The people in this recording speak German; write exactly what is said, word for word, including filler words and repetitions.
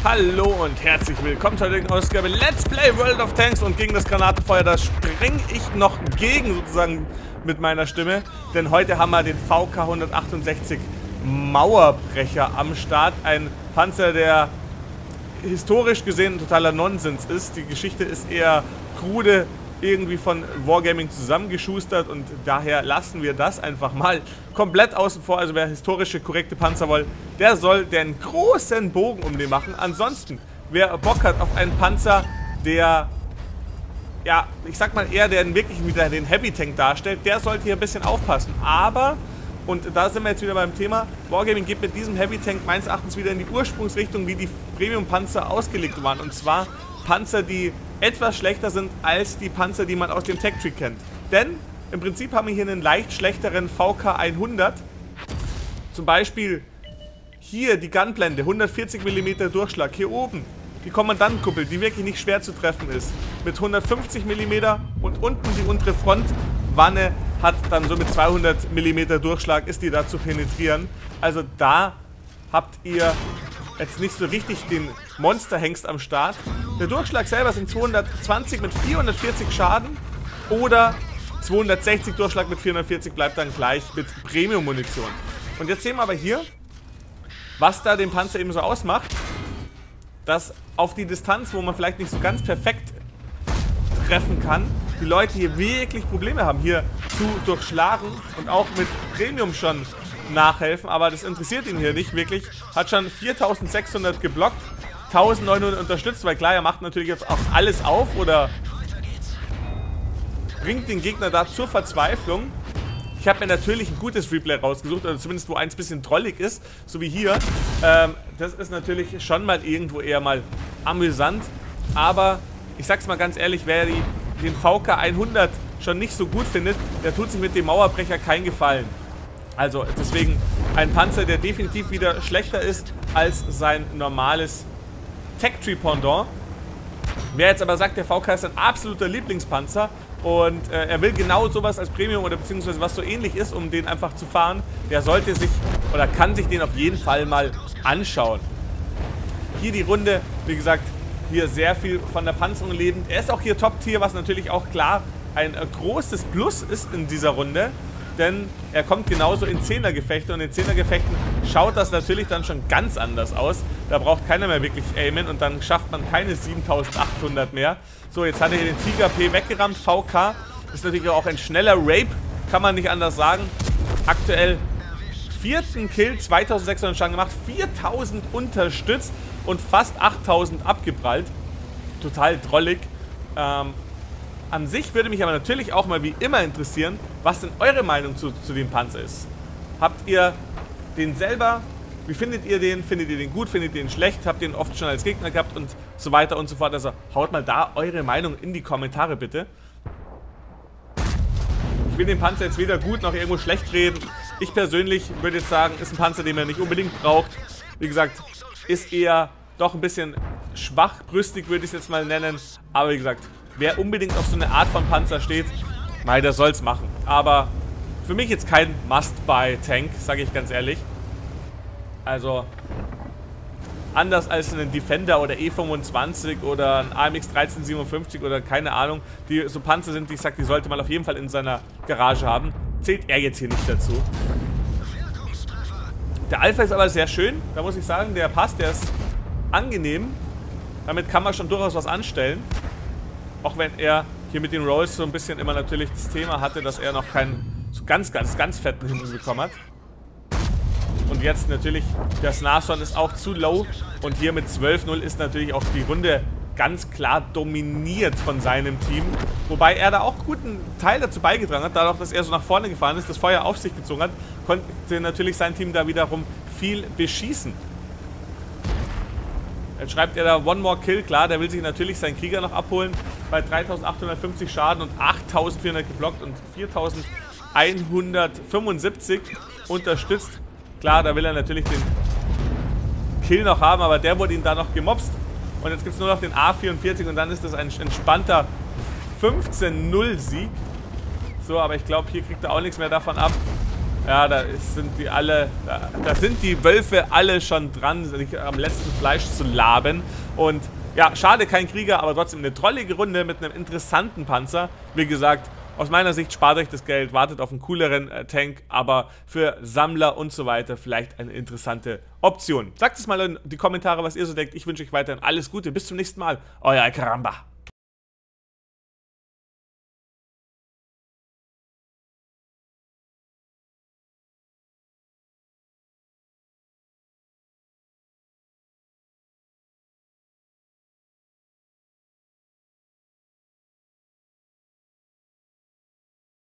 Hallo und herzlich willkommen zur heutigen Ausgabe Let's Play World of Tanks. Und gegen das Granatenfeuer, da springe ich noch gegen sozusagen mit meiner Stimme. Denn heute haben wir den V K hundertachtundsechzig Mauerbrecher am Start. Ein Panzer, der historisch gesehen ein totaler Nonsens ist. Die Geschichte ist eher krude, irgendwie von Wargaming zusammengeschustert, und daher lassen wir das einfach mal komplett außen vor. Also wer historische, korrekte Panzer will, der soll den großen Bogen um den machen. Ansonsten, wer Bock hat auf einen Panzer, der, ja, ich sag mal eher, der wirklich wieder den Heavy Tank darstellt, der sollte hier ein bisschen aufpassen. Aber, und da sind wir jetzt wieder beim Thema, Wargaming geht mit diesem Heavy Tank meines Erachtens wieder in die Ursprungsrichtung, wie die Premium-Panzer ausgelegt waren. Und zwar Panzer, die etwas schlechter sind als die Panzer, die man aus dem Tech Tree kennt. Denn im Prinzip haben wir hier einen leicht schlechteren V K hundert. Zum Beispiel hier die Gunblende, hundertvierzig Millimeter Durchschlag. Hier oben die Kommandantenkuppel, die wirklich nicht schwer zu treffen ist, mit hundertfünfzig Millimeter. Und unten die untere Frontwanne hat dann so mit zweihundert Millimeter Durchschlag, ist die da zu penetrieren. Also da habt ihr jetzt nicht so richtig den Monsterhengst am Start. Der Durchschlag selber sind zweihundertzwanzig mit vierhundertvierzig Schaden oder zweihundertsechzig Durchschlag mit vierhundertvierzig, bleibt dann gleich mit Premium-Munition. Und jetzt sehen wir aber hier, was da den Panzer eben so ausmacht, dass auf die Distanz, wo man vielleicht nicht so ganz perfekt treffen kann, die Leute hier wirklich Probleme haben, hier zu durchschlagen und auch mit Premium schon nachhelfen, aber das interessiert ihn hier nicht wirklich. Hat schon viertausendsechshundert geblockt, eintausendneunhundert unterstützt, weil klar, er macht natürlich jetzt auch alles auf oder bringt den Gegner da zur Verzweiflung. Ich habe mir natürlich ein gutes Replay rausgesucht, oder zumindest wo eins ein bisschen trollig ist, so wie hier. Ähm, das ist natürlich schon mal irgendwo eher mal amüsant, aber ich sag's mal ganz ehrlich, wer die, den V K hundert schon nicht so gut findet, der tut sich mit dem Mauerbrecher keinen Gefallen. Also deswegen ein Panzer, der definitiv wieder schlechter ist als sein normales Tech Tree Pendant. Wer jetzt aber sagt, der V K ist ein absoluter Lieblingspanzer und äh, er will genau sowas als Premium oder beziehungsweise was so ähnlich ist, um den einfach zu fahren, der sollte sich oder kann sich den auf jeden Fall mal anschauen. Hier die Runde, wie gesagt, hier sehr viel von der Panzerung lebend. Er ist auch hier Top-Tier, was natürlich auch klar ein äh, großes Plus ist in dieser Runde. Denn er kommt genauso in Zehner-Gefechte, und in Zehner-Gefechten schaut das natürlich dann schon ganz anders aus. Da braucht keiner mehr wirklich aimen und dann schafft man keine siebentausendachthundert mehr. So, jetzt hat er hier den Tiger P weggerammt. V K ist natürlich auch ein schneller Rape, kann man nicht anders sagen. Aktuell vierten Kill, zweitausendsechshundert Schaden gemacht, viertausend unterstützt und fast achttausend abgeprallt. Total drollig. Ähm... An sich würde mich aber natürlich auch mal wie immer interessieren, was denn eure Meinung zu, zu dem Panzer ist. Habt ihr den selber? Wie findet ihr den? Findet ihr den gut? Findet ihr den schlecht? Habt ihr ihn oft schon als Gegner gehabt? Und so weiter und so fort. Also haut mal da eure Meinung in die Kommentare bitte. Ich will den Panzer jetzt weder gut noch irgendwo schlecht reden. Ich persönlich würde jetzt sagen, ist ein Panzer, den man nicht unbedingt braucht. Wie gesagt, ist eher doch ein bisschen schwachbrüstig, würde ich es jetzt mal nennen. Aber wie gesagt, wer unbedingt auf so eine Art von Panzer steht, mei, der soll's machen. Aber für mich jetzt kein Must-Buy-Tank, sage ich ganz ehrlich. Also, anders als einen Defender oder E fünfundzwanzig oder ein A M X dreizehn siebenundfünfzig oder keine Ahnung, die so Panzer sind, die ich sage, die sollte man auf jeden Fall in seiner Garage haben, zählt er jetzt hier nicht dazu. Der Alpha ist aber sehr schön, da muss ich sagen, der passt, der ist angenehm. Damit kann man schon durchaus was anstellen. Auch wenn er hier mit den Rolls so ein bisschen immer natürlich das Thema hatte, dass er noch keinen so ganz, ganz, ganz fetten Himmel bekommen hat. Und jetzt natürlich, der Snarson ist auch zu low. Und hier mit zwölf null ist natürlich auch die Runde ganz klar dominiert von seinem Team. Wobei er da auch guten Teil dazu beigetragen hat, dadurch, dass er so nach vorne gefahren ist, das Feuer auf sich gezogen hat, konnte natürlich sein Team da wiederum viel beschießen. Jetzt schreibt er da One More Kill, klar, der will sich natürlich seinen Krieger noch abholen. Bei dreitausendachthundertfünfzig Schaden und achttausendvierhundert geblockt und viertausendeinhundertfünfundsiebzig unterstützt. Klar, da will er natürlich den Kill noch haben, aber der wurde ihn da noch gemobst. Und jetzt gibt es nur noch den A vierundvierzig und dann ist das ein entspannter fünfzehn null Sieg. So, aber ich glaube, hier kriegt er auch nichts mehr davon ab. Ja, da ist, sind die alle, da, da sind die Wölfe alle schon dran, sich am letzten Fleisch zu laben. Und ja, schade, kein Krieger, aber trotzdem eine trollige Runde mit einem interessanten Panzer. Wie gesagt, aus meiner Sicht spart euch das Geld, wartet auf einen cooleren äh, Tank, aber für Sammler und so weiter vielleicht eine interessante Option. Sagt es mal in die Kommentare, was ihr so denkt. Ich wünsche euch weiterhin alles Gute. Bis zum nächsten Mal. Euer Karamba.